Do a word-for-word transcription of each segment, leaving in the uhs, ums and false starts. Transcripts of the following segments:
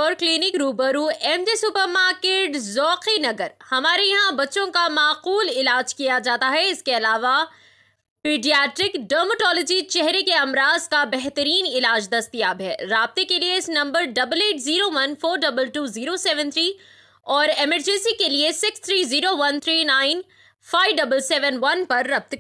Cure Clinic रूबरू MJ supermarket Zauqi Nagar. हमारे यहाँ बच्चों का माकूल इलाज किया जाता है। इसके अलावा पीडियाट्रिक, डर्मेटोलॉजी, चेहरे के अमराज का बेहतरीन इलाज दस्तियाब है। राब्ते के लिए इस number double eight zero one four double two zero seven three और इमरजेंसी के लिए six three zero one three nine five double seven one पर रब्त।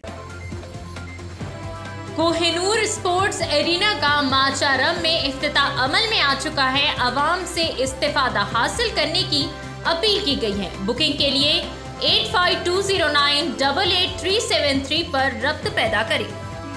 कोहिनूर स्पोर्ट्स एरिना का माचारम में इफ्तिताह अमल में आ चुका है। अवाम से इस्तिफादा हासिल करने की अपील की गई है। बुकिंग के लिए eight five two zero nine double eight three seven three पर रब्त पैदा करें।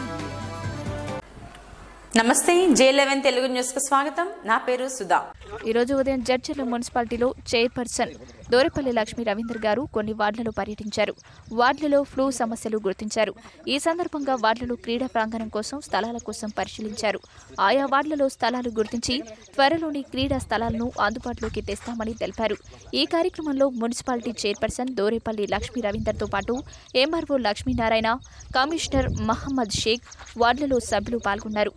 నమస్తే జే ఎలెవెన్ తెలుగు న్యూస్ కు స్వాగతం। నా పేరు సుధా। ఈ రోజు ఉదయం జడ్చర్ల మున్సిపాలిటీలో చైర్పర్సన్ దోరెపల్లి లక్ష్మీ రవీందర్ గారు కొన్ని వార్డులలో పర్యటించారు। వార్డులలో ఫ్లూ సమస్యలు గుర్తించారు। ఈ సందర్భంగా వార్డులలో క్రీడా ప్రాంగణం కోసం స్థలాల కోసం పరిశీలించారు। ఆయా వార్డులలో స్థలాలు గుర్తించి త్వరలోని క్రీడా స్థలాలను అందుబాటులోకి తెస్తామని తెలిపారు। ఈ కార్యక్రమంలో మున్సిపాలిటీ చైర్పర్సన్ దోరెపల్లి లక్ష్మీ రవీందర్తో పాటు ఎంఆర్ఓ లక్ష్మీనారాయణ, కమిషనర్ మహమ్మద్ షేక్, వార్డులలో సభ్యులు పాల్గొన్నారు।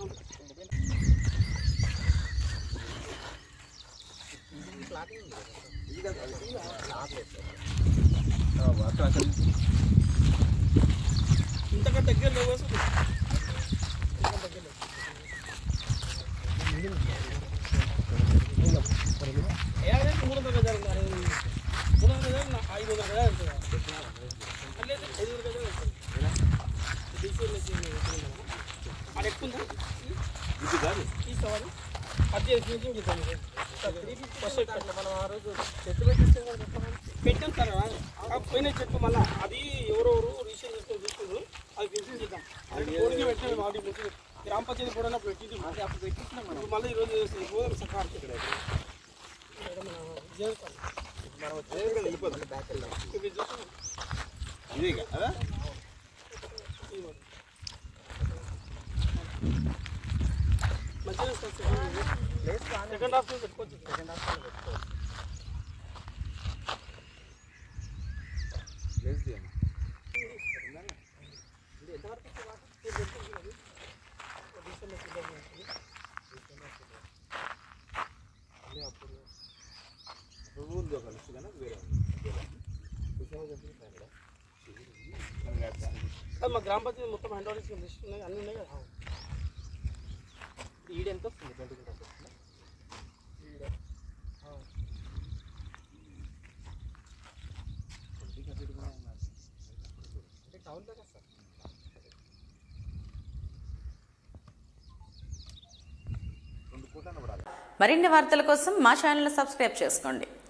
పోయిన చెట్టు మళ్ళీ అది ఎవరెవరు రీసెంట్ చేసుకొని చూస్తున్నారు, అది ఫినిషింగ్ చేద్దాం. అది కోడికి పెట్టిన మాది గ్రామ పంచాయతీ కూడా పెట్టింది, అప్పుడు పెట్టించినాం మనం. మళ్ళీ ఈరోజు పోదాం సర్కార్ సెకండ్ హాఫ్ పెట్టుకోవచ్చు. సెకండ్ హాఫ్ పెట్టుకోవచ్చు. మా గ్రామ పంచాయతీ మొత్తం హ్యాండ్ ఓవర్ చేసుకుని లిస్ట్ ఉన్నాయి, అన్నీ ఉన్నాయి కదా. ఈడ ఎంత వస్తుంది? ట్వంటీ కింటాల్స్ వస్తుంది. టౌన్ దగ్గర సార్. మరిన్ని వార్తల కోసం మా ఛానల్ సబ్స్క్రైబ్ చేసుకోండి।